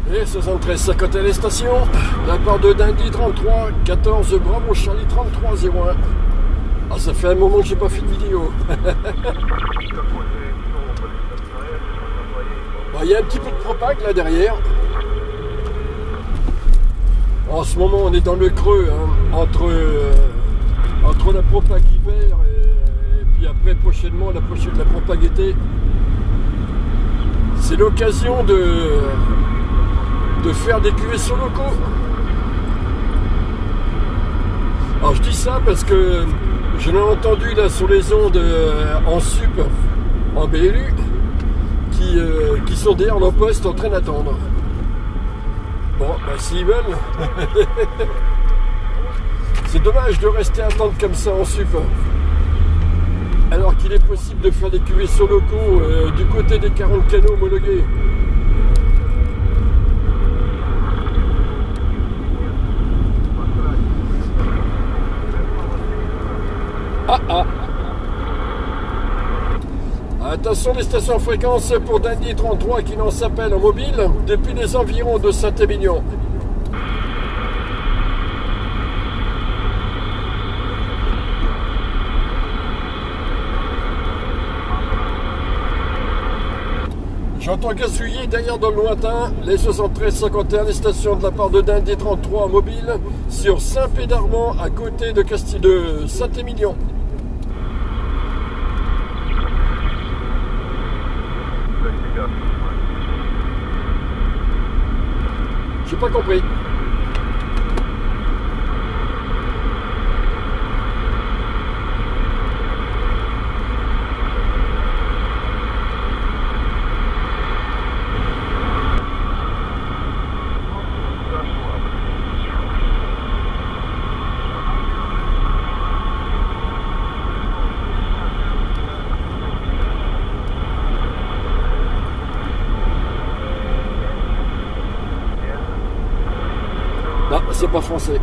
Et 73-51 les stations, la part de Dundee 33, 14 Bravo Charlie 33-01. Ah, ça fait un moment que j'ai pas fait de vidéo. Bon, il y a un petit peu de propague là derrière. En ce moment on est dans le creux hein, entre la propague hiver et puis après prochainement la propague été. C'est l'occasion de faire des cuvées sur locaux. Alors je dis ça parce que je l'ai entendu là sur les ondes en sup, en BLU, qui sont derrière leur poste en train d'attendre. Bon, bah s'ils veulent. C'est dommage de rester à attendre comme ça en sup. Alors qu'il est possible de faire des cuvées sur locaux du côté des 40 canaux homologués. Attention les stations fréquences pour Dundee 33 qui n'en s'appelle en mobile depuis les environs de Saint-Émilion. J'entends gazouiller derrière dans le lointain les 73-51 les stations de la part de Dundee 33 en mobile sur Saint-Pédarmont à côté de Saint-Émilion. J'ai pas compris. Non, c'est pas français.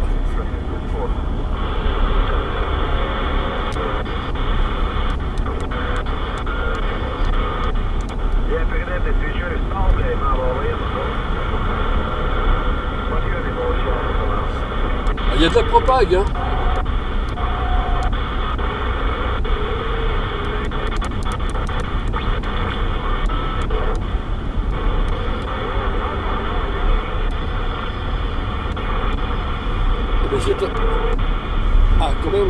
Il y a de la propague, hein. Ah, quand même.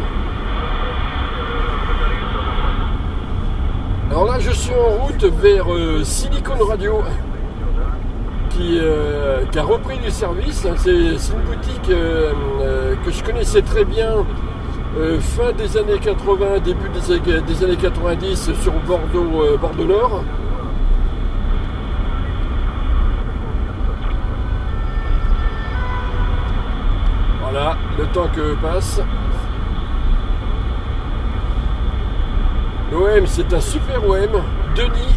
Alors là, je suis en route vers Silicon Radio qui a repris du service. C'est une boutique que je connaissais très bien fin des années 80, début des années 90 sur Bordeaux Nord. Voilà, le temps que passe. L'OM, c'est un super OM. Denis.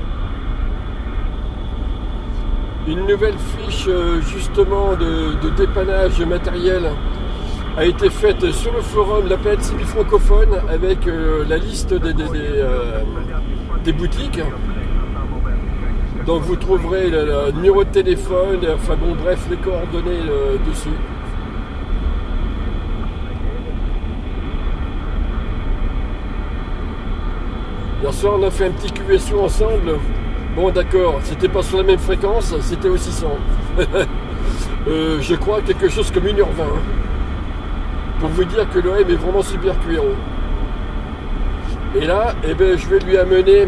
Une nouvelle fiche justement de dépannage matériel a été faite sur le forum de la planète civile francophone avec la liste des boutiques. Donc vous trouverez le numéro de téléphone, enfin bon bref, les coordonnées dessus. Hier soir on a fait un petit QSO ensemble. Bon d'accord, c'était pas sur la même fréquence, c'était au 600. Je crois quelque chose comme 1h20. Pour vous dire que l'OM est vraiment super cuiro. Et là, eh ben, je vais lui amener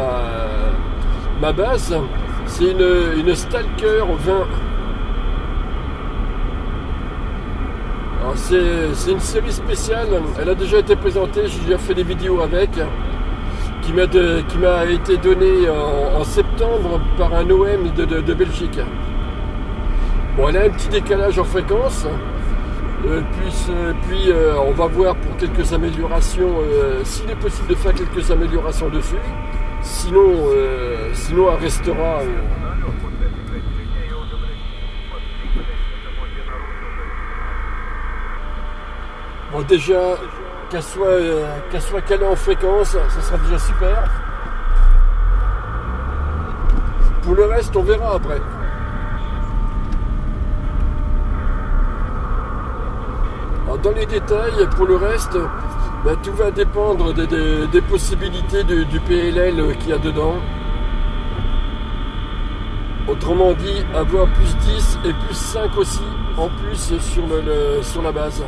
ma base. C'est une Stalker 20. Alors c'est une série spéciale. Elle a déjà été présentée, j'ai déjà fait des vidéos avec. Qui m'a été donnée en septembre par un OM de Belgique. Bon, elle a un petit décalage en fréquence. Puis on va voir pour quelques améliorations, s'il est possible de faire quelques améliorations dessus. Sinon elle restera. Bon, déjà, qu'elle soit calée en fréquence, ça sera déjà super. Pour le reste, on verra après. Alors, dans les détails, pour le reste, ben, tout va dépendre des possibilités du PLL qu'il y a dedans. Autrement dit, avoir plus 10 et plus 5 aussi, en plus sur la base.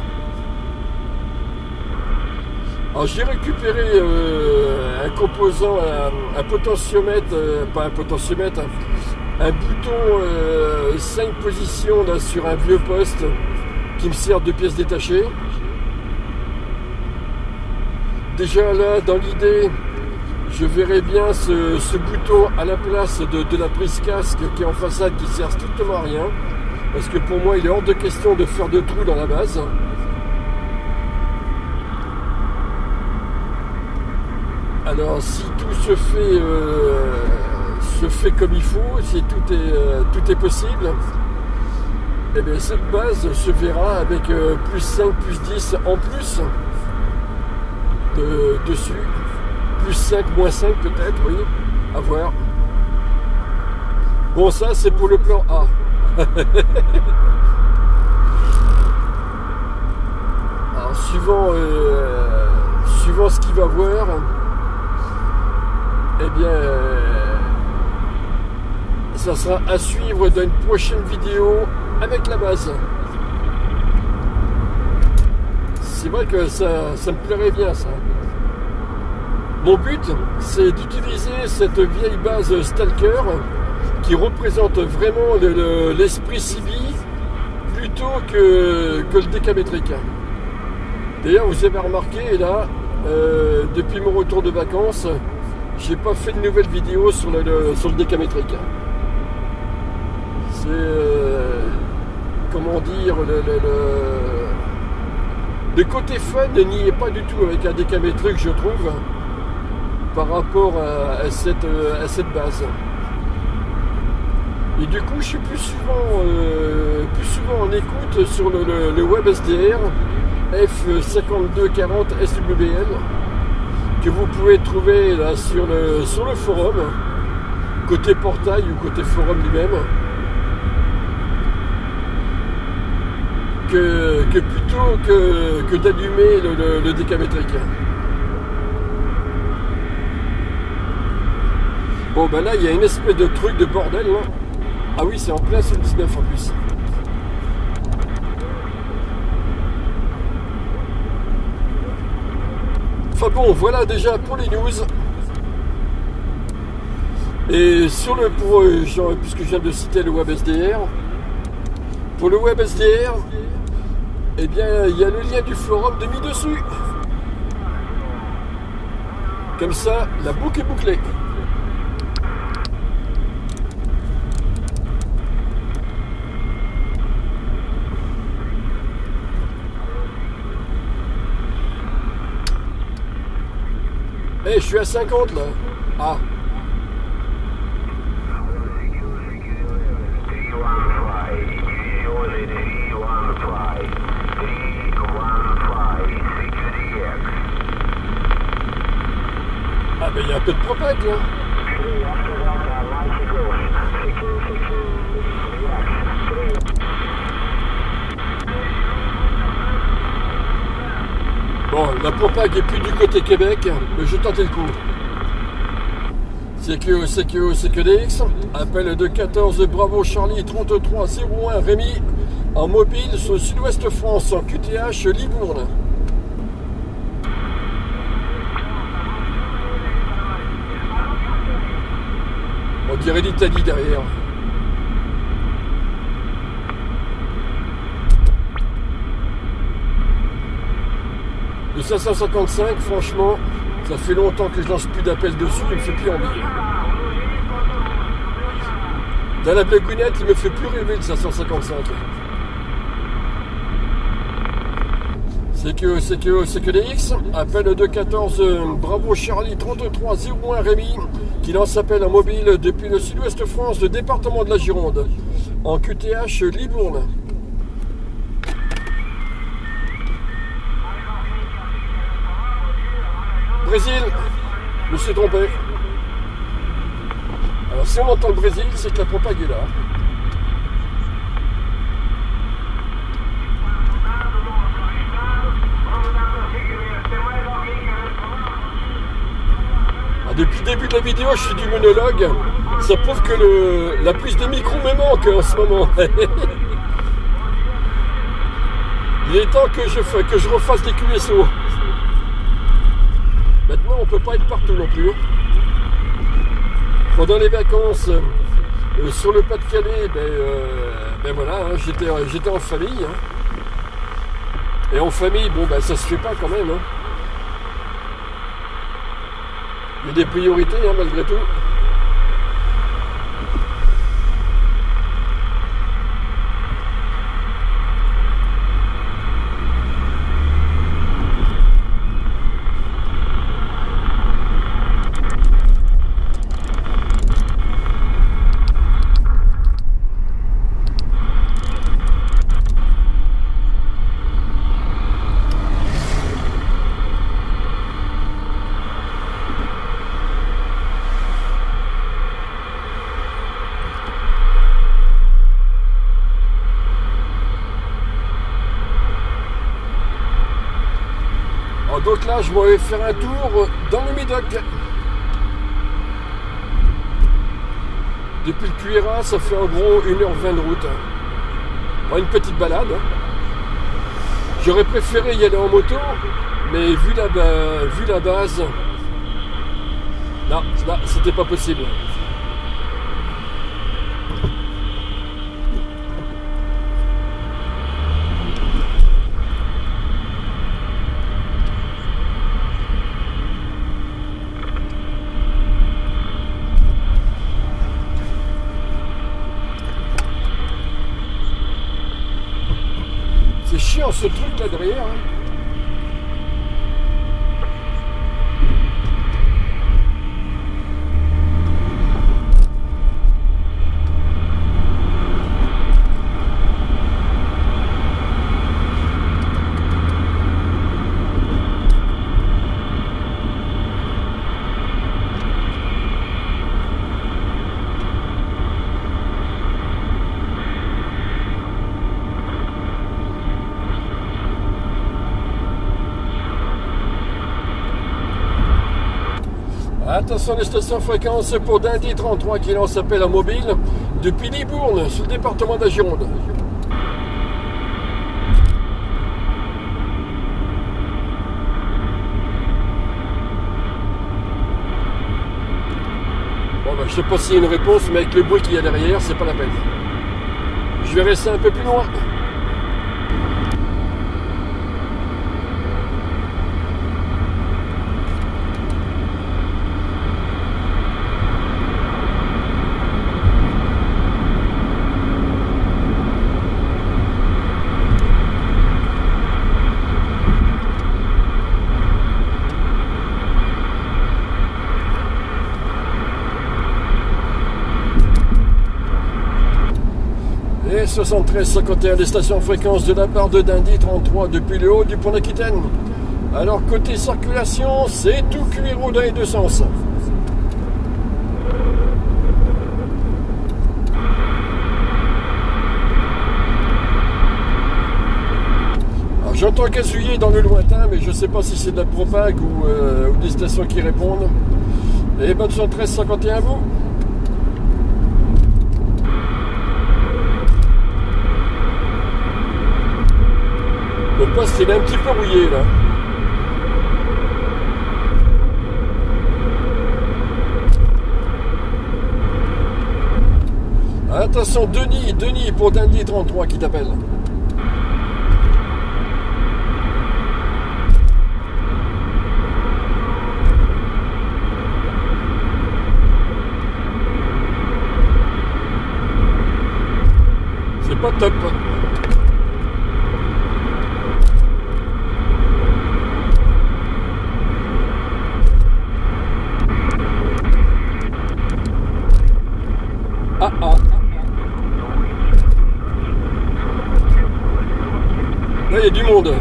Alors j'ai récupéré un composant, un potentiomètre, pas un potentiomètre, un bouton 5 positions là, sur un vieux poste qui me sert de pièces détachées. Déjà là, dans l'idée, je verrais bien ce bouton à la place de la prise casque qui est en façade, qui sert strictement à rien. Parce que pour moi, il est hors de question de faire de trous dans la base. Alors, si tout se fait comme il faut, si tout est possible, eh bien, cette base se verra avec plus 5, plus 10 en plus dessus. Plus 5, moins 5 peut-être, oui, à voir. Bon, ça c'est pour le plan A. Alors, suivant ce qu'il va voir, eh bien, ça sera à suivre dans une prochaine vidéo avec la base. C'est vrai que ça me plairait bien, ça. Mon but, c'est d'utiliser cette vieille base Stalker qui représente vraiment l'esprit CB plutôt que le décamétrique. D'ailleurs, vous avez remarqué, là, depuis mon retour de vacances, j'ai pas fait de nouvelles vidéos sur le décamétrique. C'est, comment dire, le côté fun n'y est pas du tout avec un décamétrique, je trouve, par rapport à cette base. Et du coup, je suis plus souvent en écoute sur le WebSDR F5240 SWL que vous pouvez trouver là sur le forum, côté portail ou côté forum lui-même, que plutôt que d'allumer le décamétrique. Bon ben là il y a une espèce de truc de bordel là. Ah oui, c'est en plein sur le 19 en plus. Enfin bon, voilà déjà pour les news. Et puisque je viens de citer le WebSDR, pour le WebSDR, eh bien il y a le lien du forum de mis dessus. Comme ça, la boucle est bouclée. Eh, je suis à 50 là. Ah. Ah ben il y a un peu de propag là. Bon, la propag est plus du côté Québec, mais je tentais le coup. CQDX, appel de 14 Bravo Charlie 3301 Rémi, en mobile sur le sud-ouest France, en QTH Libourne. On dirait l'Italie derrière. Le 555, franchement, ça fait longtemps que je lance plus d'appels dessus, il me fait plus envie. Dans la blagounette, il me fait plus rêver le 555. CQDX, appel de 14 Bravo Charlie 3301 Rémi, qui lance appel en mobile depuis le sud-ouest France, le département de la Gironde, en QTH Libourne. Brésil, je me suis trompé. Alors si on entend le Brésil, c'est que la propag est là. depuis le début de la vidéo, je suis du monologue. Ça prouve que la prise de micro me manque en ce moment. Il est temps que je refasse des QSO. Maintenant, on ne peut pas être partout non plus. Pendant les vacances, sur le Pas-de-Calais, ben voilà, hein, j'étais en famille. Hein. Et en famille, bon, ben ça se fait pas quand même. Hein. Il y a des priorités, hein, malgré tout. Donc là, je vais faire un tour dans le Médoc. Depuis le Cuirat, ça fait en gros 1h20 de route. Bon, une petite balade. J'aurais préféré y aller en moto, mais vu la base, non, là, c'était pas possible. C'est chiant ce truc là derrière. Hein. Attention, les stations fréquences pour Dindy 33 qui lance appel à mobile depuis Libourne, sur le département de la Gironde. Bon, ben, je sais pas s'il y a une réponse, mais avec le bruit qu'il y a derrière, c'est pas la peine. Je vais rester un peu plus loin. Et 73-51 des stations fréquences de la part de Dindy 33 depuis le haut du pont d'Aquitaine. Alors côté circulation, c'est tout cuir dans les deux sens. Alors j'entends gazouiller dans le lointain, mais je ne sais pas si c'est de la propague ou des stations qui répondent. Et bonne 73-51 à vous. Le poste il est un petit peu rouillé là. Attention, Denis pour Dindy 33 qui t'appelle. C'est pas top. Ah ah. Là, il y a du monde.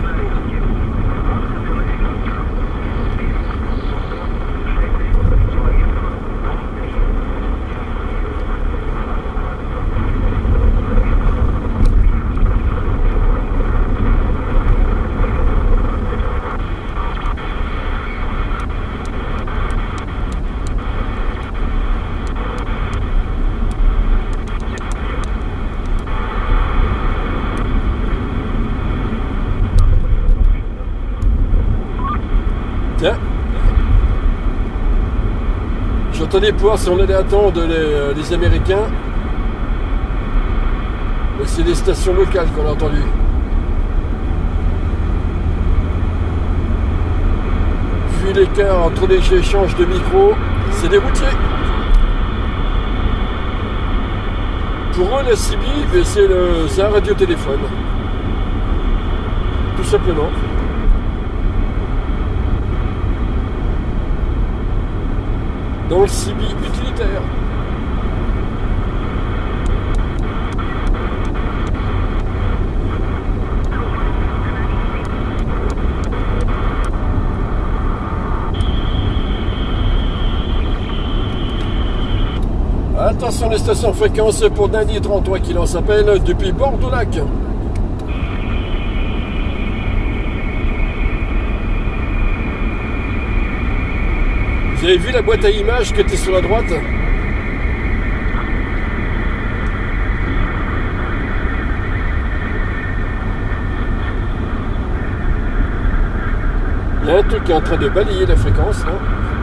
J'attendais pour voir si on allait attendre les Américains. Mais c'est des stations locales qu'on a entendues. Vu l'écart entre les échanges de micros, c'est des routiers. Pour eux, la CB, c'est un radiotéléphone. Tout simplement. Dans le CB utilitaire. Attention les stations fréquences pour Dindy 33 qui l'en s'appelle depuis Bordeaux-Lac. Vous avez vu la boîte à images qui était sur la droite? Il y a un truc qui est en train de balayer la fréquence là.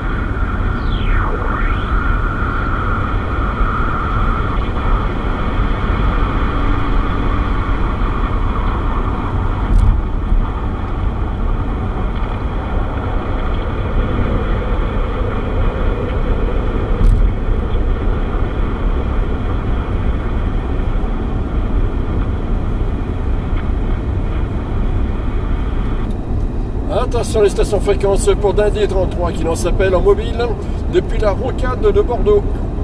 Attention les stations fréquences pour Dindy 33 qui l'en s'appelle en mobile depuis la rocade de Bordeaux.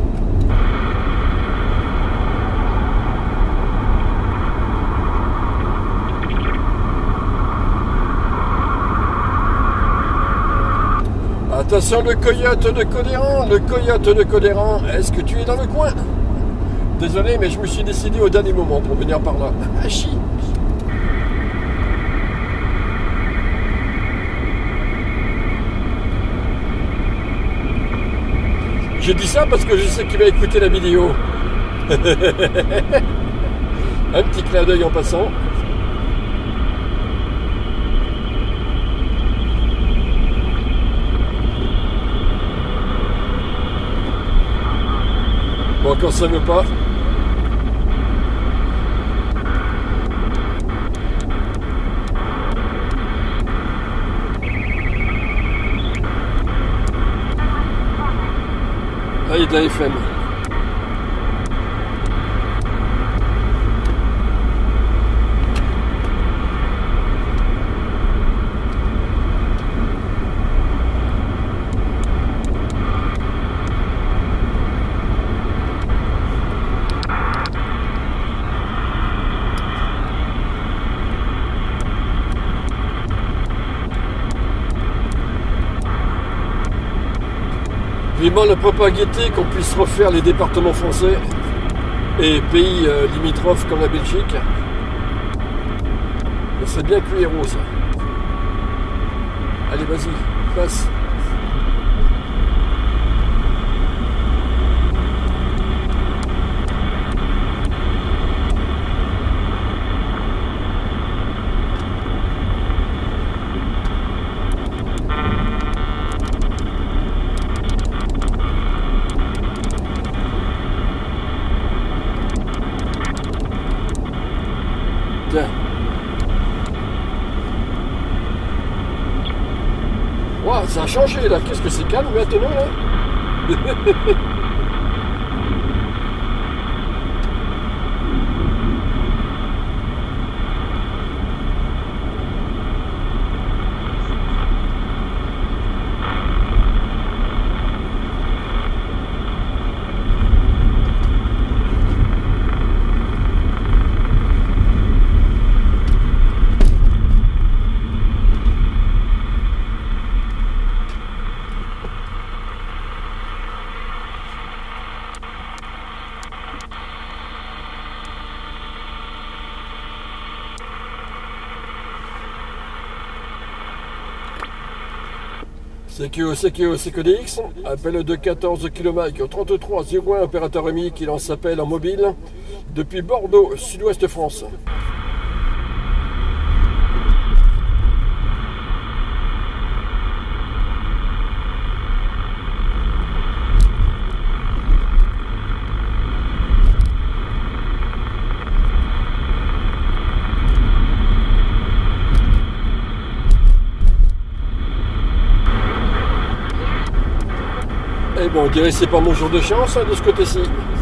Attention le coyote de Codéran, est-ce que tu es dans le coin? Désolé mais je me suis décidé au dernier moment pour venir par là. Ah chi. J'ai dit ça parce que je sais qu'il va écouter la vidéo. Un petit clin d'œil en passant. Bon, quand ça ne veut pas. Là, il y a de la FM. Vivement la propriété qu'on puisse refaire les départements français et pays limitrophes comme la Belgique. C'est bien que héros ça. Allez vas-y, passe. Wow, ça a changé là, qu'est-ce que c'est calme maintenant là? CQDX, appel de 14 km 3301, opérateur EMI qui lance appel en mobile depuis Bordeaux, sud-ouest France. ben, on dirait que c'est pas mon jour de chance hein, de ce côté-ci.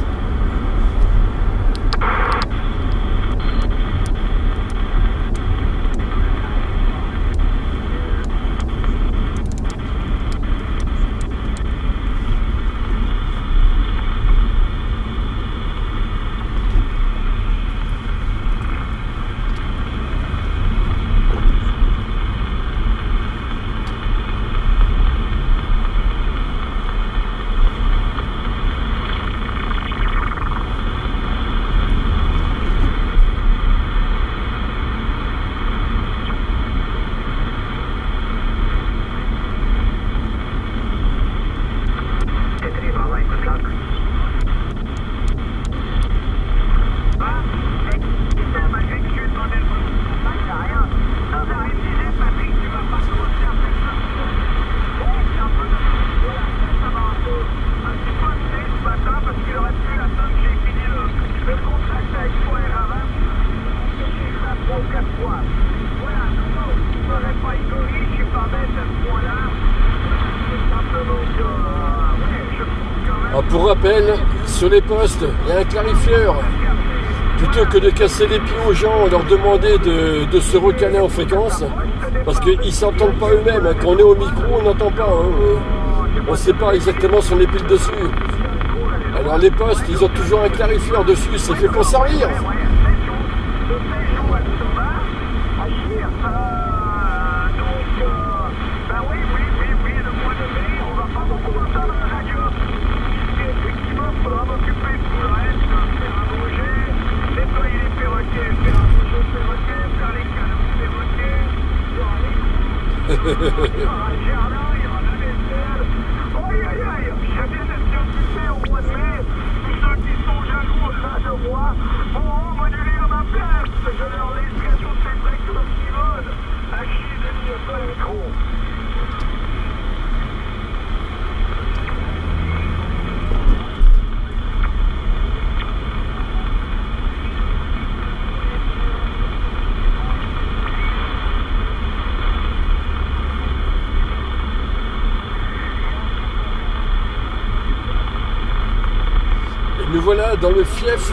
Pour rappel, sur les postes, il y a un clarifieur. Plutôt que de casser les pieds aux gens et leur demander de se recaler en fréquence, parce qu'ils ne s'entendent pas eux-mêmes. Quand on est au micro, on n'entend pas. On ne sait pas exactement si on est pile dessus. Alors les postes, ils ont toujours un clarifieur dessus, c'est fait pour servir. Nous voilà dans le fief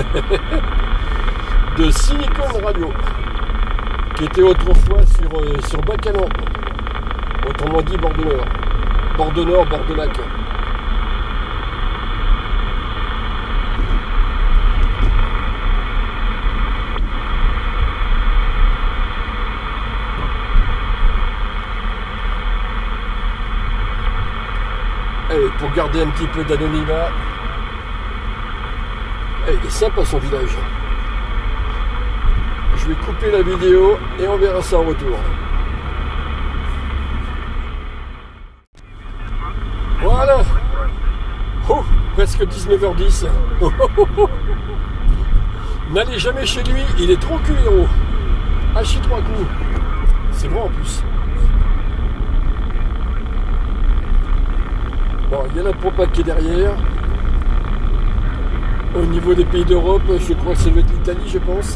de Silicon Radio, qui était autrefois sur Bacalan, autrement dit bord de Nord. Bord de Nord, bord de lac. Allez, pour garder un petit peu d'anonymat. Il est sympa son village. Je vais couper la vidéo et on verra ça en retour. Voilà. Oh, presque 19h10. N'allez jamais chez lui, il est trop culero. Hachi 3 coups. C'est bon en plus. Bon, il y a la propague qui est derrière. Au niveau des pays d'Europe, je crois que ça doit être l'Italie, je pense.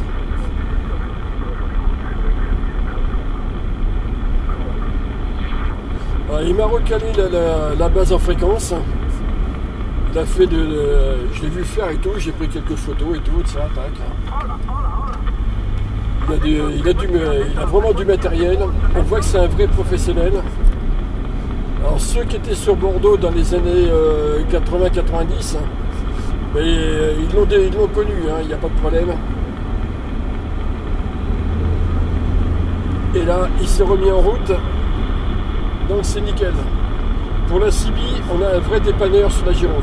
Alors, il m'a recalé la base en fréquence. Il a fait je l'ai vu faire et tout, j'ai pris quelques photos et tout, ça, tac. Il a vraiment du matériel. On voit que c'est un vrai professionnel. Alors ceux qui étaient sur Bordeaux dans les années 80-90, mais ils l'ont connu, hein, il n'y a pas de problème. Et là, il s'est remis en route, donc c'est nickel. Pour la CB, on a un vrai dépanneur sur la Gironde.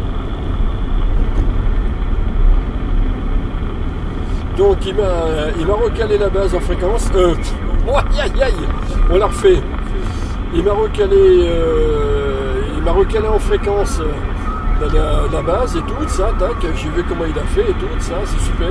Donc il m'a recalé la base en fréquence. On l'a refait. Il m'a recalé en fréquence la base et tout ça, tac, j'ai vu comment il a fait et tout ça, c'est super.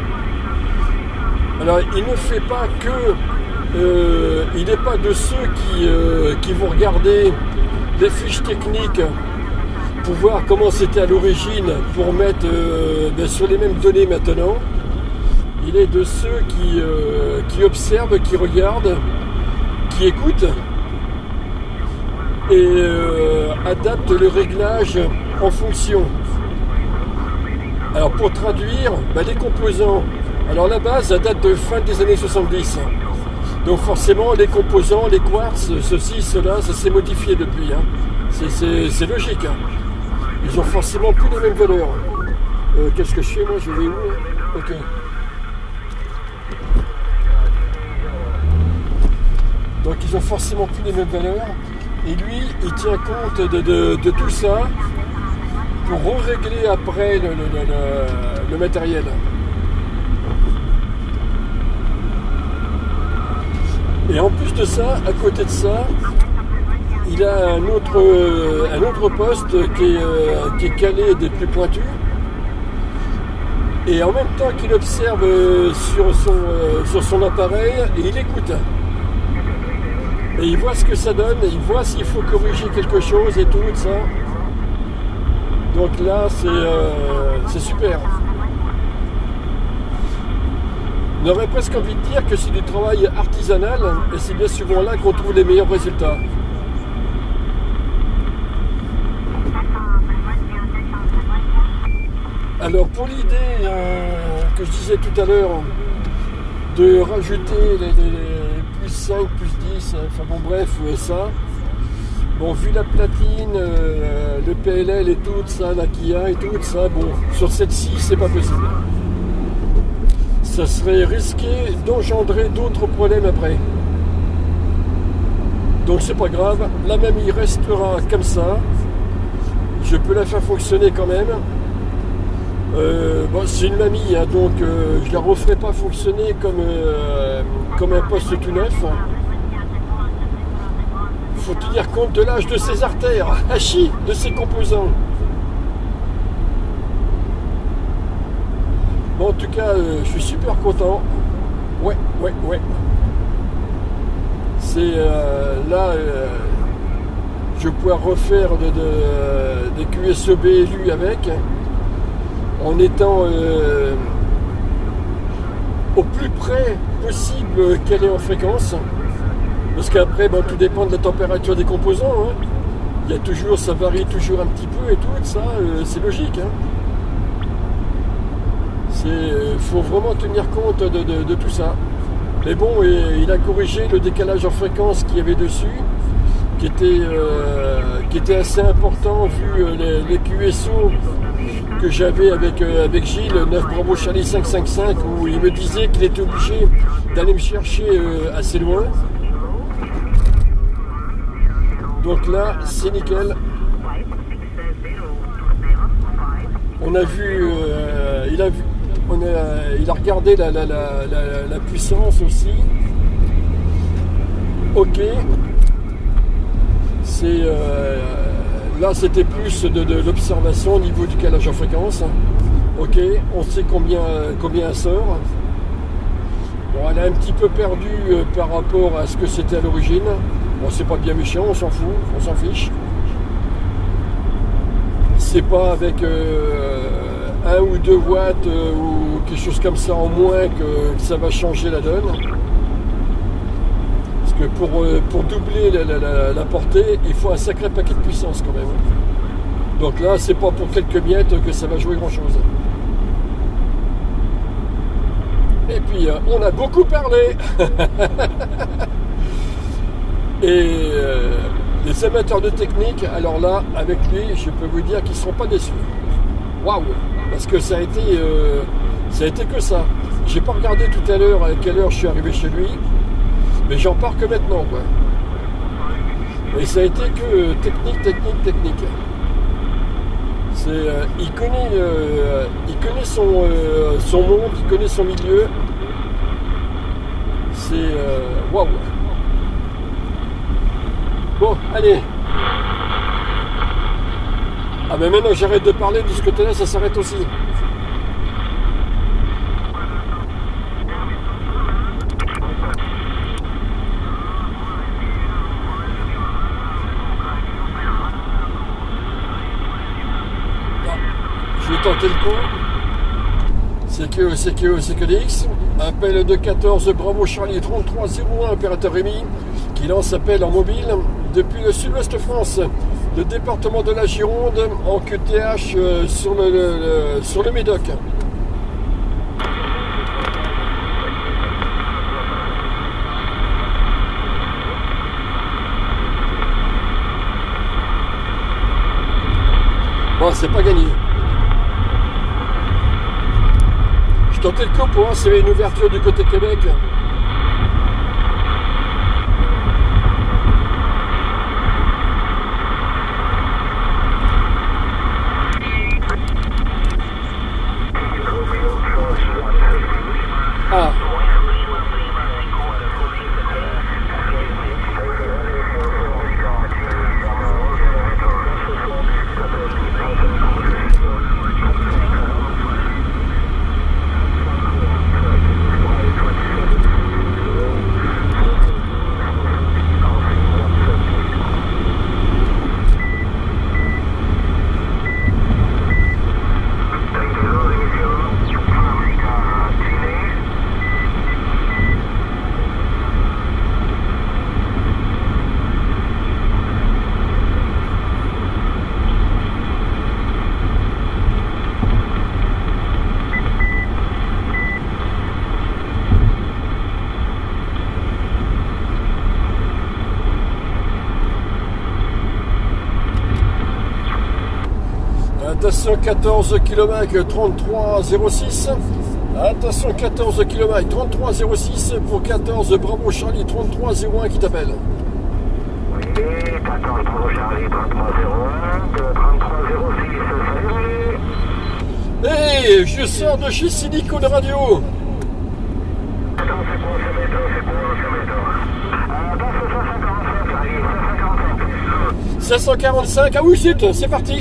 Alors il ne fait pas que il n'est pas de ceux qui vont regarder des fiches techniques pour voir comment c'était à l'origine pour mettre sur les mêmes données maintenant. Il est de ceux qui observent, qui regardent, qui écoutent et adapte le réglage en fonction. Alors pour traduire, les composants, alors la base ça date de fin des années 70. Donc forcément les composants, les quartz, ceci, cela, ça s'est modifié depuis. Hein. C'est logique. Hein. Ils ont forcément plus les mêmes valeurs. Qu'est-ce que je fais moi? Je vais où? Ok. Donc ils ont forcément plus les mêmes valeurs. Et lui, il tient compte de tout ça pour régler après le matériel. Et en plus de ça, à côté de ça, il a un autre poste qui est calé des plus pointus. Et en même temps qu'il observe sur son appareil, et il écoute. Et il voit ce que ça donne, il voit s'il faut corriger quelque chose et tout ça. Donc là, c'est super. On aurait presque envie de dire que c'est du travail artisanal, et c'est bien souvent là qu'on trouve les meilleurs résultats. Alors pour l'idée que je disais tout à l'heure, de rajouter les plus 5, plus 10, enfin bon bref, ça. Bon, vu la platine, le PLL et tout ça, la Kia et tout ça, bon, sur celle-ci, c'est pas possible. Ça serait risqué d'engendrer d'autres problèmes après. Donc c'est pas grave, la mamie restera comme ça. Je peux la faire fonctionner quand même. C'est une mamie, hein, donc je la referai pas fonctionner comme un poste tout neuf. Faut tenir compte de l'âge de ses artères, hachis de ses composants. Bon, en tout cas, je suis super content. Ouais. C'est là, je vais pouvoir refaire des QSE BLU avec, en étant au plus près possible qu'elle est en fréquence. Parce qu'après, tout dépend de la température des composants. Hein. Il y a toujours, ça varie toujours un petit peu et tout ça, c'est logique. Hein. Faut vraiment tenir compte de tout ça. Mais bon, il a corrigé le décalage en fréquence qu'il y avait dessus, qui était assez important vu les QSO que j'avais avec Gilles, 9 Bravo Charlie 555, où il me disait qu'il était obligé d'aller me chercher assez loin. Donc là, c'est nickel. On a vu, il a regardé la puissance aussi. Ok. Là, c'était plus de l'observation au niveau du calage en fréquence. Ok, on sait combien elle sort. Bon, elle a un petit peu perdu par rapport à ce que c'était à l'origine. Bon, c'est pas bien méchant, on s'en fout, on s'en fiche. C'est pas avec 1 ou 2 watts ou quelque chose comme ça en moins que ça va changer la donne. Parce que pour doubler la portée, il faut un sacré paquet de puissance quand même. Donc là, c'est pas pour quelques miettes que ça va jouer grand chose. Et puis, on a beaucoup parlé. Et les amateurs de technique, alors là, avec lui, je peux vous dire qu'ils ne seront pas déçus. Waouh! Parce que ça a été que ça. J'ai pas regardé tout à l'heure à quelle heure je suis arrivé chez lui, mais j'en pars que maintenant, quoi. Et ça a été que technique. Il connaît son monde, il connaît son milieu. C'est waouh! Bon, allez. Ah mais maintenant j'arrête de parler, de ce côté-là, ça s'arrête aussi. Je vais tenter le coup. CQDX, appel de 14 Bravo Charlie 3301, opérateur Rémi, qui lance appel en mobile depuis le sud-ouest de France, le département de la Gironde, en QTH sur le Médoc. Bon, c'est pas gagné. Je tentais le coup pour voir s'il y avait une ouverture du côté Québec. Ah. Attention 14 km 3306. Attention 14 km 3306 pour 14 Bravo Charlie 3301 qui t'appelle. Oui, 14 Bravo Charlie 3301, 3306, salut. Hey, je sors de chez Silicon Radio. Attends, c'est quoi ce métro? Attends, c'est 545, 545, ah oui, c'est parti.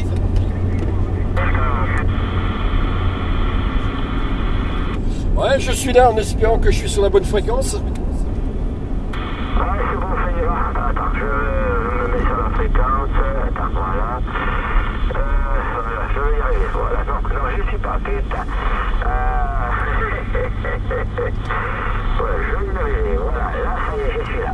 Ouais, je suis là en espérant que je suis sur la bonne fréquence. Ouais, c'est bon, ça y va. Attends, je me mets sur la fréquence. Attends, voilà. Voilà, je vais y arriver. Voilà, non, je suis pas. Putain. Voilà, je vais y arriver. Voilà, là, ça y est, je suis là.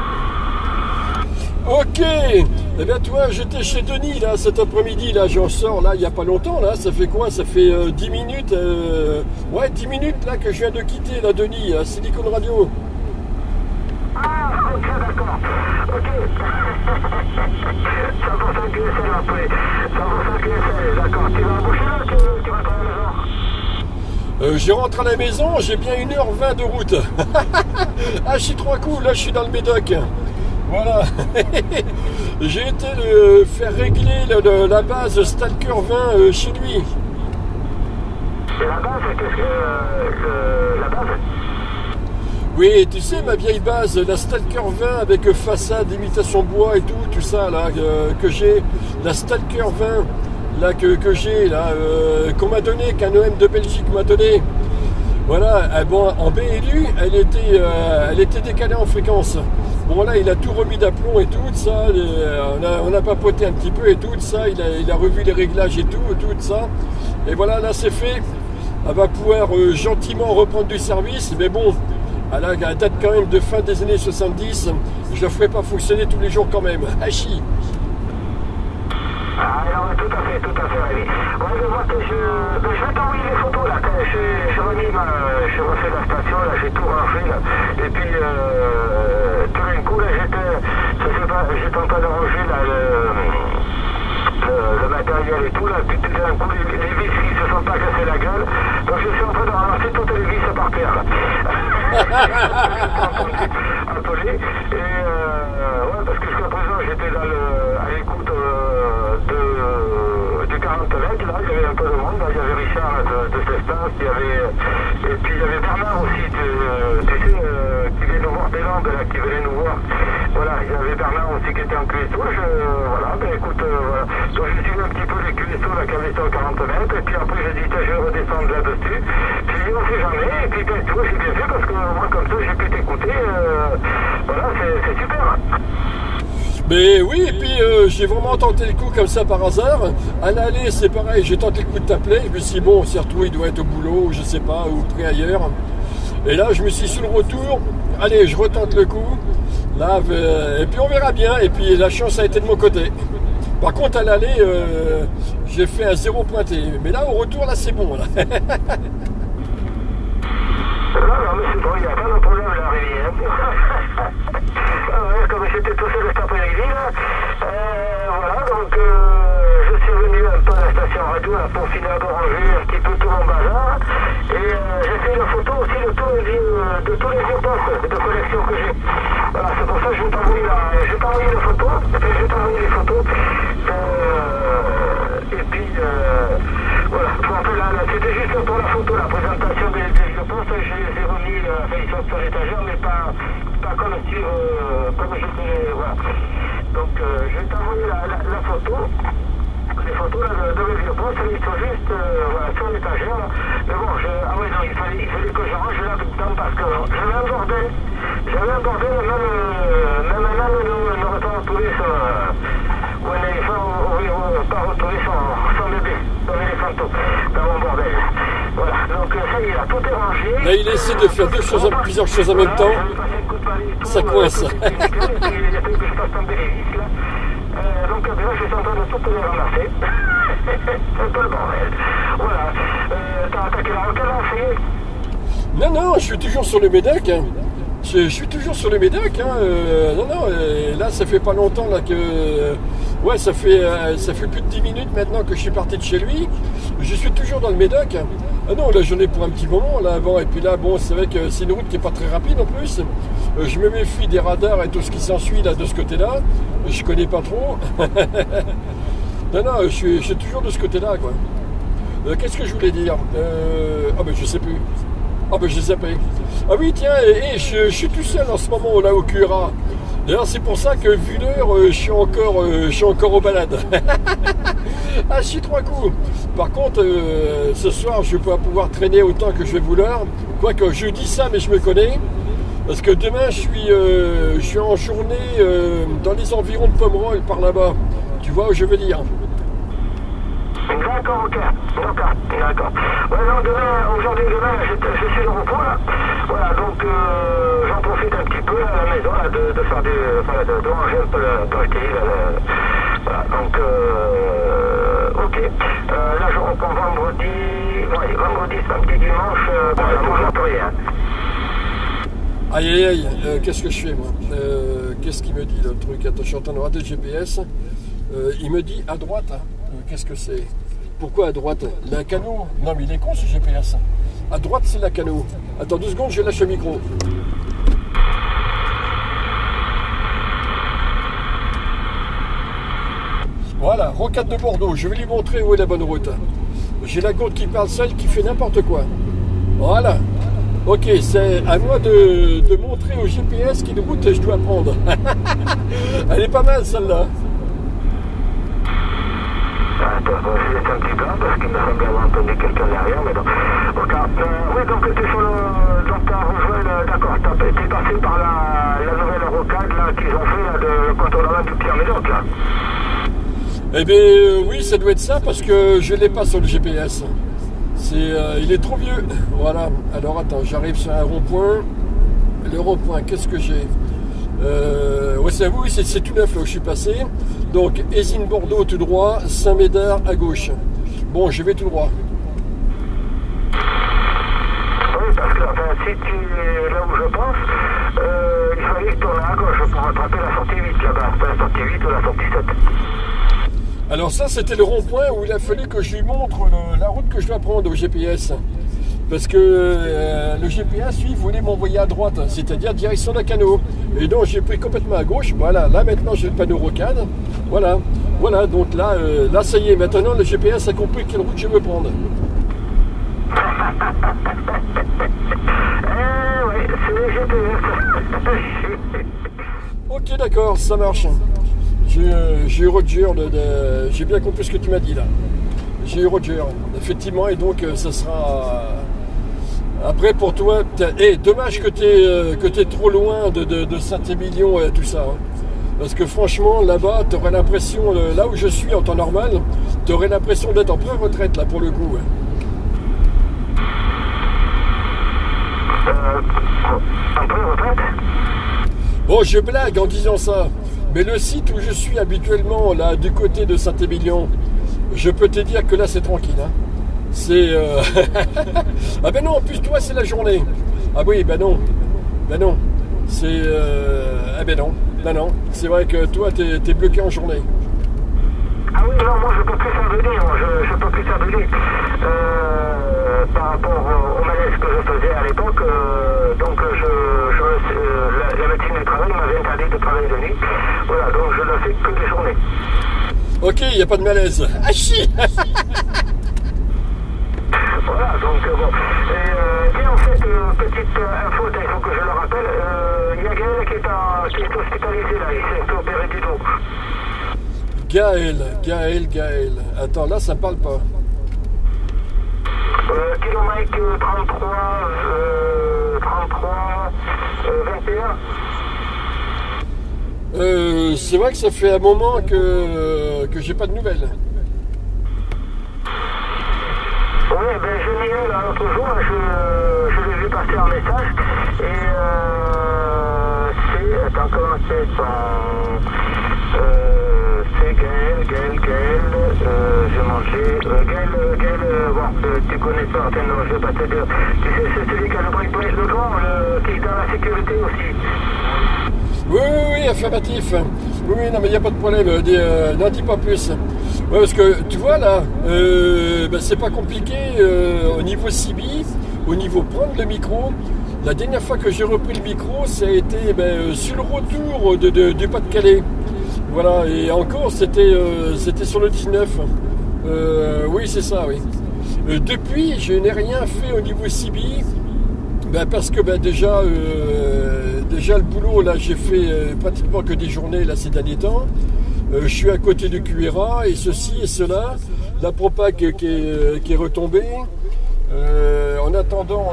Ok. Eh bien, toi, j'étais chez Denis, là, cet après-midi, là, j'en sors, là, il n'y a pas longtemps, là, ça fait quoi? Ça fait 10 minutes, ouais, 10 minutes, là, que je viens de quitter, là, Denis, à Silicon Radio. Ah, ok, d'accord. Ok. Ça pour ça que c'est là, après. Ça pour ça que c'est, d'accord. Tu vas embaucher là, tu vas à la maison? Je rentre à la maison, j'ai bien 1h20 de route. Ah, je suis trop cool, là, je suis dans le Médoc. Voilà. J'ai été faire régler la base Stalker 20 chez lui. Et la base, qu'est-ce que... la base? Oui, tu sais, ma vieille base, la Stalker 20 avec façade, imitation bois et tout ça, là, que j'ai. La Stalker 20, là, que j'ai, là, qu'on m'a donné, qu'un OM de Belgique m'a donné. Voilà, bon, en BLU, elle était décalée en fréquence. Bon, voilà, il a tout remis d'aplomb et tout ça. On a papoté un petit peu et tout ça. Il a revu les réglages et tout ça. Et voilà, là, c'est fait. Elle va pouvoir gentiment reprendre du service. Mais bon, elle date quand même de fin des années 70. Je la ferai pas fonctionner tous les jours quand même. Hachi. Ah non, tout à fait, Rémi. Ouais, je vois que je vais t'envoyer les photos là. J'ai refait la station, là, j'ai tout refait là. Et puis, tout d'un coup, là, j'étais en train de ranger là, le matériel et tout, là. Puis tout d'un coup, les vis qui se sont pas cassées la gueule. Donc, je suis en train de ramasser toutes les vis par terre là. Appelé. Et ouais, parce que jusqu'à présent, j'étais à l'écoute du 40 mètres, là, il y avait un peu de monde, là, il y avait Richard de Cestas, et puis il y avait Bernard aussi, tu sais, qui venait nous voir des Landes, là, qui venait nous voir. Voilà, il y avait Bernard aussi qui était en QSO, voilà, ben écoute, voilà. Donc j'ai suivi un petit peu les QSO, là, qui avaient été en 40 mètres, et puis après j'ai dit, tiens, je vais redescendre là-dessus. J'ai dit, on sait jamais, et puis ben, tu vois, j'ai bien fait, parce que moi, comme ça, j'ai pu t'écouter, voilà, c'est super. Mais oui, et puis j'ai vraiment tenté le coup comme ça par hasard. À l'aller, c'est pareil, j'ai tenté le coup de t'appeler. Je me suis dit, bon, c'est retrouvé, il doit être au boulot, ou je sais pas, ou pris ailleurs. Et là, je me suis dit, sur le retour, allez, je retente le coup. Là, et puis on verra bien. Et puis la chance a été de mon côté. Par contre, à l'aller, j'ai fait un 0 pointé. Mais là, au retour, là, c'est bon. Là. Non, mais c'est bon, il n'y a pas de problème là, Rémi. Comme j'étais tout seul cet après-midi, là, voilà, donc je suis venu un peu à la station radio là, pour finir de ranger un petit peu tout mon bazar. Et j'ai fait une photo aussi de tous les vieux postes de collection que j'ai. Voilà, c'est pour ça que je vais t'envoyer les photos. Et puis, voilà, là, c'était juste pour la photo, la présentation des vieux postes. Je les ai remis, ils sont sur l'étagère, mais pas comme je voulais, voilà. Donc, je vais t'envoyer la photo. Les photos là, de mes vieux postes, ils sont juste voilà, sur l'étagère. Mais bon, ah ouais, non, il fallait que je range là-dedans parce que j'avais un bordel, même un âne n'aurait pas retrouvé ou un éléphant n'aurait pas retrouvé son bébé, son éléphanto, dans mon bordel. Voilà, donc ça y est, là, tout est rangé. Là, il essaie de faire plusieurs choses en même temps. Ça coince. Il y a que je fasse tomber les vis là. Donc là, je suis en train de tout les ramasser. C'est un peu le bordel. Voilà. T'as attaqué la rocade, ça y est? Non, je suis toujours sur le Médoc. Hein. Je suis toujours sur le Médoc. Hein. Et là, ça fait pas longtemps là que... Ouais, ça fait plus de 10 minutes maintenant que je suis parti de chez lui. Je suis toujours dans le Médoc. Ah non, là, j'en ai pour un petit moment là avant. Et puis là, bon, c'est vrai que c'est une route qui n'est pas très rapide en plus. Je me méfie des radars et tout ce qui s'ensuit là de ce côté-là. Je connais pas trop. Non, je suis toujours de ce côté-là, quoi. Qu'est-ce que je voulais dire ben je sais plus. Je sais pas. Ah oui, tiens, je suis tout seul en ce moment là au Cura. D'ailleurs, c'est pour ça que vu l'heure, je suis encore aux balades. Ah, je suis 3 coups. Par contre, ce soir, je vais pas pouvoir traîner autant que je vais vouloir. Quoique, je dis ça, mais je me connais. Parce que demain, je suis en journée dans les environs de Pomerol, par là-bas. Tu vois où je veux dire? D'accord, ok. D'accord. Ouais, non, aujourd'hui, demain, je suis dans le repos, là. Voilà, donc j'en profite un petit peu là, à la maison, là, de faire de ranger un peu comme je t'ai dit, là. Voilà, donc, ok. Là, je reprends vendredi. Ouais, vendredi, samedi, dimanche, moi, j'en peux rien. Aïe, qu'est-ce que je fais, moi qu'est-ce qu'il me dit, le truc? Attends, je suis en train de regarder le GPS. Il me dit à droite. Qu'est-ce que c'est? Pourquoi à droite? La canot? Non, mais il est con ce GPS. À droite, c'est la canot. Attends 2 secondes, je lâche le micro. Voilà, rocade de Bordeaux. Je vais lui montrer où est la bonne route. J'ai la côte qui parle seule, qui fait n'importe quoi. Voilà. Ok, c'est à moi de montrer au GPS quelle route je dois prendre. Elle est pas mal celle-là. Attends, je laisse un petit peu parce qu'il me semble avoir entendu quelqu'un derrière, mais non. Oui, donc tu es sur le. Donc tu as rejoint, d'accord, tu es passé par la nouvelle rocade là qu'ils ont fait là, de contournement du Pierre-Médoc là. Eh bien oui, ça doit être ça parce que je ne l'ai pas sur le GPS. Il est trop vieux. Voilà. Alors attends, j'arrive sur un rond-point. Le rond-point, qu'est-ce que j'ai? Ouais, c'est tout neuf là où je suis passé. Donc, Ézine-Bordeaux tout droit, Saint-Médard à gauche. Bon, je vais tout droit. Oui, parce que si tu es là où je pense, il fallait que tu tournes à gauche pour rattraper la sortie 8 là-bas. La sortie 8 ou la sortie 7. Alors ça, c'était le rond-point où il a fallu que je lui montre la route que je dois prendre au GPS. Parce que le GPS, lui, voulait m'envoyer à droite, c'est-à-dire direction la canot. Et donc, j'ai pris complètement à gauche. Voilà, là, maintenant, j'ai le panneau rocade. Voilà, donc là, ça y est. Maintenant, le GPS a compris quelle route je veux prendre. Oui, c'est le GPS. Ok, d'accord, ça marche. J'ai eu Roger, j'ai bien compris ce que tu m'as dit là. J'ai eu Roger, effectivement, et donc ça sera... Après pour toi, dommage que tu es trop loin de Saint-Émilion et tout ça. Hein. Parce que franchement, là-bas, tu aurais l'impression, là où je suis en temps normal, tu aurais l'impression d'être en pré-retraite, là, pour le coup. En pré-retraite? Bon, je blague en disant ça, mais le site où je suis habituellement, là, du côté de Saint-Émilion, je peux te dire que là, c'est tranquille. Hein. C'est... ah ben non, en plus, toi, c'est la journée. Ah oui, ben non. Ben non. C'est... Ah ben non. Ben non. C'est vrai que toi, t'es bloqué en journée. Ah oui, non, moi, je peux plus faire de lit. Je peux plus faire de lit. Par rapport au malaise que je faisais à l'époque, donc la médecine du travail m'avait interdit de travailler de nuit. Voilà, donc je ne fais que des journées. Ok, il n'y a pas de malaise. Ah chi. Voilà, donc bon. Et en fait, petite info, il faut que je le rappelle, il y a Gaël qui est hospitalisé là, il s'est opéré du dos. Gaël. Attends, là, ça me parle pas. Kilomètre 33, 21. C'est vrai que ça fait un moment que j'ai pas de nouvelles. Oui, ben je l'ai eu là l'autre jour, je l'ai vu passer un message et c'est, attends, comment c'est Gaël, j'ai mangé, Gaël, bon, tu connais pas, enfin non, je vais pas te dire, tu sais, c'est celui qui a le break le grand, qui est dans la sécurité aussi. Oui, affirmatif. Oui, non, mais il n'y a pas de problème, n'en dis pas plus. Ouais, parce que, tu vois, là, c'est pas compliqué au niveau CB, au niveau prendre le micro. La dernière fois que j'ai repris le micro, ça a été sur le retour du Pas-de-Calais. Voilà, et encore, c'était sur le 19. Oui, c'est ça, oui. Depuis, je n'ai rien fait au niveau CB, parce que déjà le boulot, là, j'ai fait pratiquement que des journées, là, ces derniers temps. Je suis à côté de QRA, et ceci et cela. La propague qui est retombée. En attendant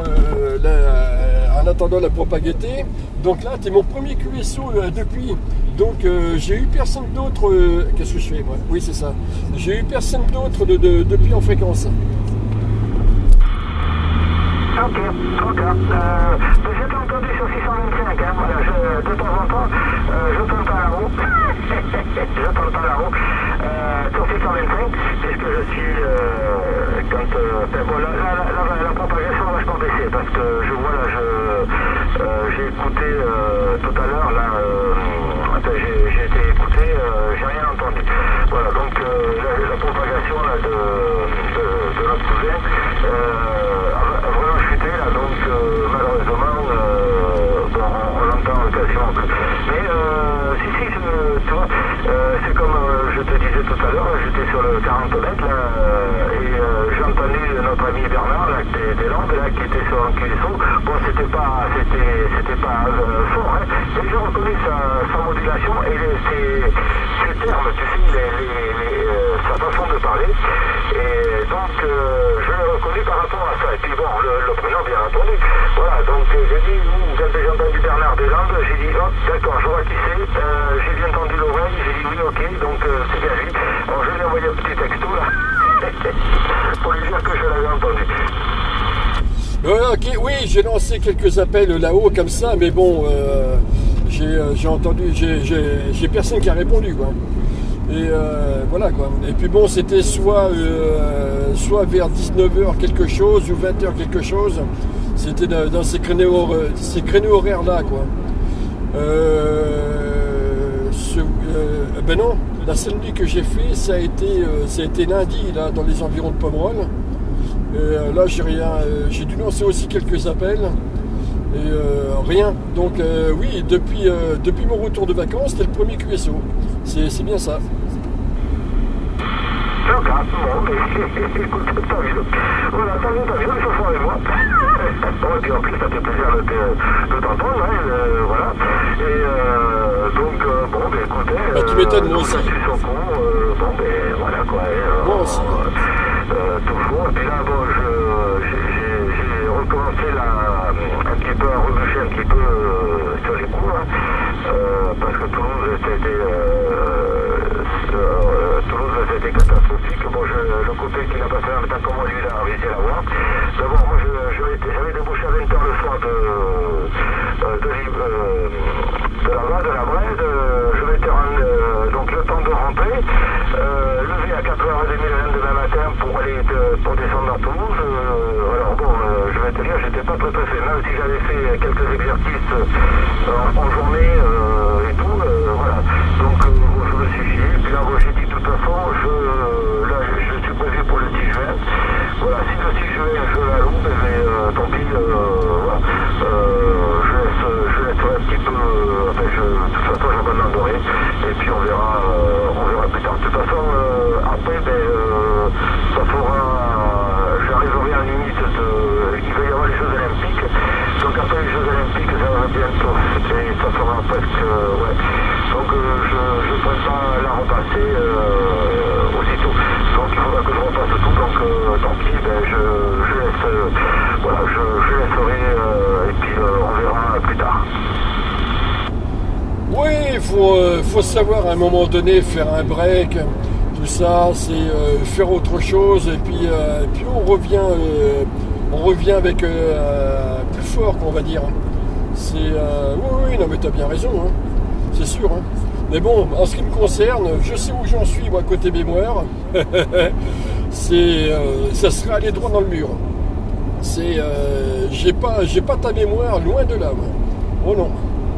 la propagation. Donc là, tu es mon premier QSO depuis. Donc j'ai eu personne d'autre. Qu'est-ce que je fais moi? Oui, c'est ça. J'ai eu personne d'autre depuis en fréquence. Ok. Je t'ai entendu sur 625, hein, voilà, de temps en temps, je tourne par la roue. Sur 625, puisque je suis la propagation va vachement baisser, parce que je vois là, j'ai écouté tout à l'heure, là, j'ai été écouté, j'ai rien entendu. Voilà, donc la propagation là, de notre cousin, vraiment chuté là, donc malheureusement, on l'entend quasiment plus. Mais si, tu vois, c'est comme je te disais tout à l'heure, j'étais sur le 40 mètres là, et j'ai entendu notre ami Bernard là, des Landes là, qui était sur un QSO. Bon, c'était pas fort, hein, mais j'ai reconnu sa modulation et ses termes, tu sais, sa façon de parler. Et donc, je l'ai reconnu par rapport à ça. Et puis bon, le prénom, bien entendu. Voilà, donc j'ai dit, quand j'ai entendu Bernard Deslandes, j'ai dit, oh, d'accord, je vois qui c'est. J'ai bien entendu l'oreille, j'ai dit oui, ok, donc c'est bien lui. Alors je lui ai envoyé un petit texto là, pour lui dire que je l'avais entendu. Ok, oui, j'ai lancé quelques appels là-haut comme ça, mais bon, j'ai entendu, j'ai personne qui a répondu, quoi. Et voilà, quoi. Et puis bon, c'était soit vers 19h quelque chose ou 20h quelque chose. C'était dans ces créneaux horaires-là, quoi. Ben non, la seule nuit que j'ai fait, ça a été lundi, là, dans les environs de Pomerol. Et là, j'ai dû lancer aussi quelques appels. Et rien. Donc oui, depuis mon retour de vacances, c'était le premier QSO. C'est bien ça. D'accord, bon, mais écoute, tant mieux. Voilà, tant mieux, il faut faire avec moi. Bon, et puis en plus, ça fait plaisir de t'entendre, hein, voilà. Et donc, bon, ben écoutez. Bah, tu m'étonnes, moi aussi. Bon, ben voilà, quoi. Moi aussi. Toujours. Et puis là, bon, j'ai recommencé un petit peu à rebûcher un petit peu sur les coups, hein. parce que Toulouse c'était catastrophique. Bon, le copain qui n'a pas fait en même temps que moi, lui, il a réussi à l'avoir. Mais bon, moi, j'avais débouché à 20h le soir de la Brède. Je m'étais rendu, donc le temps de rentrer, levé à 4h30 le lendemain matin pour descendre à Toulouse. Alors bon, je vais te dire, j'étais pas très fait, même si j'avais fait quelques exercices en journée et tout, voilà. Donc je me suis fié, puis là moi j'ai dit de toute façon, je suis prévu pour le 10 juin. Voilà, si le 6 juin je la loupe, mais tant pis, voilà. Je laisserai un petit peu, enfin, de toute façon j'abandonnerai, et puis on verra plus tard. De toute façon, après, ça fera, j'arriverai à la limite il va y avoir les Jeux Olympiques, donc après les Jeux Olympiques, ça va bientôt, et ça fera presque, ouais. Donc je ne pourrais pas la repasser aussitôt. Donc il faudra que je repasse tout, donc tant pis, je laisse, voilà, je laisserai, et puis on verra plus tard. Oui, il faut savoir à un moment donné faire un break, tout ça, c'est faire autre chose, et puis on revient avec plus fort, qu'on va dire. C'est oui, non mais t'as bien raison, hein, c'est sûr. Hein. Mais bon, en ce qui me concerne, je sais où j'en suis moi côté mémoire. Ça serait aller droit dans le mur. C'est j'ai pas ta mémoire loin de là. Moi. Oh non.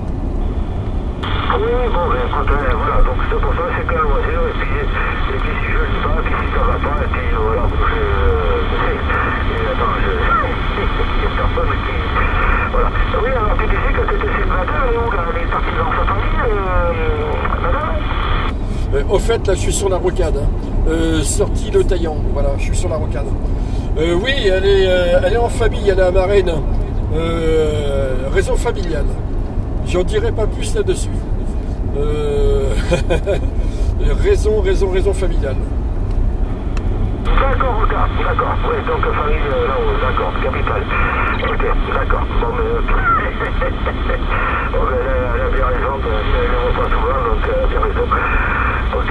Oui, bon, écoute, voilà, donc c'est pour ça, c'est qu'un loisir, et puis si je lis pas, puis si ça va pas, et puis voilà, attends, il y a personne qui... Voilà. Oui, alors tu disais que tu étais célibataire, et où, là, elle est partie dans sa famille, madame? Au fait, là, je suis sur la rocade, hein. Sortie Le Taillant, voilà, je suis sur la rocade. Oui, elle est en famille, elle est à Marraine, raison familiale. J'en dirai pas plus là-dessus. Raison familiale. D'accord, d'accord. Oui, donc famille là-haut, d'accord, capitale. Ok, d'accord. Bon, mais bon, elle a bien raison, elle ne voit pas souvent, donc elle a bien raison. Ok,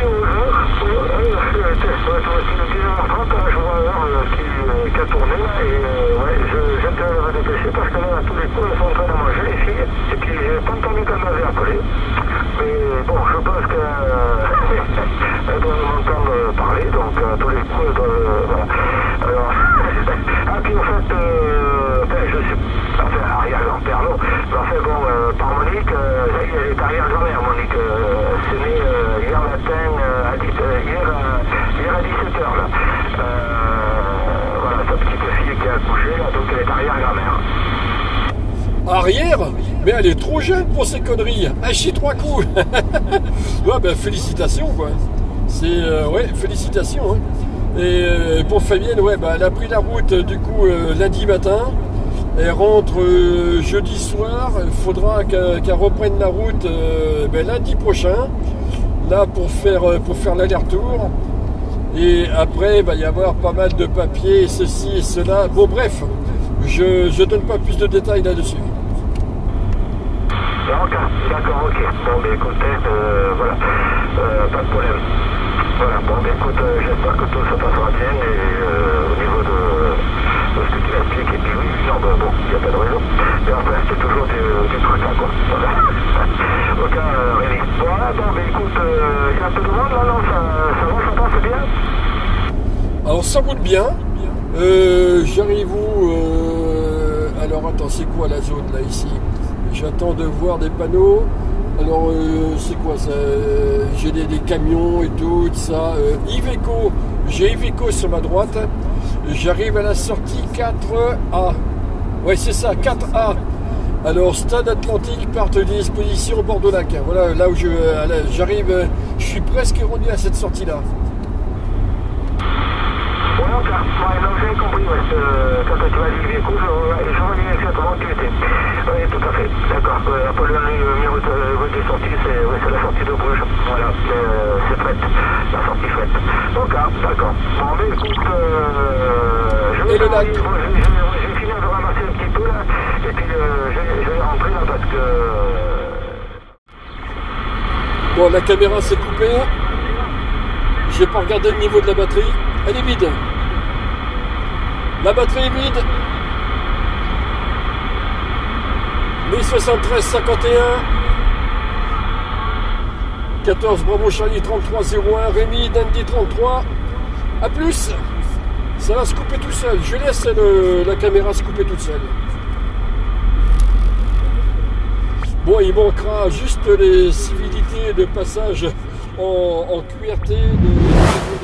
je vois l'heure qui a tourné, et ouais, j'aime bien me dépêcher parce que là, tous les coups, elles sont en train de manger, les filles, et puis j'ai pas entendu qu'elle m'avait appelé. Mais bon, je pense qu'elle doit m'entendre parler, donc tous les coups, elle doit... voilà. Alors, puis en fait, je suis... Enfin, arrière-grand-père, non. Mais enfin, bon, par Monique, elle est arrière-grand-mère, Monique. C'est né hier matin, hier à 17h, là. Voilà, sa petite fille qui a accouché, là, donc elle est arrière-grand-mère. Arrière? Mais elle est trop jeune pour ces conneries. Elle chie 3 coups. Ouais, ben félicitations, quoi. C'est... ouais, félicitations, hein. Et pour Fabienne, ouais, bah, elle a pris la route, du coup, lundi matin. Elle rentre jeudi soir. Il faudra qu'elle reprenne la route lundi prochain. Là, pour faire l'aller-retour. Et après, il va y avoir pas mal de papiers, ceci et cela. Bon, bref, je donne pas plus de détails là-dessus. D'accord, ok. Bon, mais écoute, voilà, pas de problème. Voilà, bon, mais écoute, j'espère que tout se passera bien, et au niveau de ce que tu m'expliques, et puis oui, non, bon, il n'y a pas de raison. Mais après, c'est toujours du truc là, quoi. Voilà. Ok, Rémi. Voilà, bon, mais écoute, il y a un peu de monde, là, non, ça passe bien? Alors, ça roule bien. J'arrive où alors, attends, c'est quoi la zone, là, ici? J'attends de voir des panneaux. Alors, c'est quoi ça? J'ai des camions et tout ça. Iveco, j'ai Iveco sur ma droite. J'arrive à la sortie 4A. Ouais, c'est ça, 4A. Alors, Stade Atlantique, part de disposition Bordeaux-Lac. Voilà, là où j'arrive, je suis presque rendu à cette sortie-là. Ouais, ok. Ouais, donc j'ai compris, ouais. Quand tu m'as dit Iveco, je relis exactement où tu étais. Oui, tout à fait. D'accord. Après, le numéro de sortie, c'est la sortie de Bruges. Voilà, c'est faite. La sortie faite. Ok, d'accord. Bon, mais écoute, je vais finir de ramasser un petit peu, là. Et puis, je vais rentrer, là, parce que... Bon, la caméra s'est coupée. J'ai pas regardé le niveau de la batterie. Elle est vide. La batterie est vide. 1073 51 14 Bravo Charlie 33 01 Rémi Dandy 33. A plus. Ça va se couper tout seul. Je laisse la caméra se couper toute seule. Bon, il manquera juste les civilités de passage en QRT de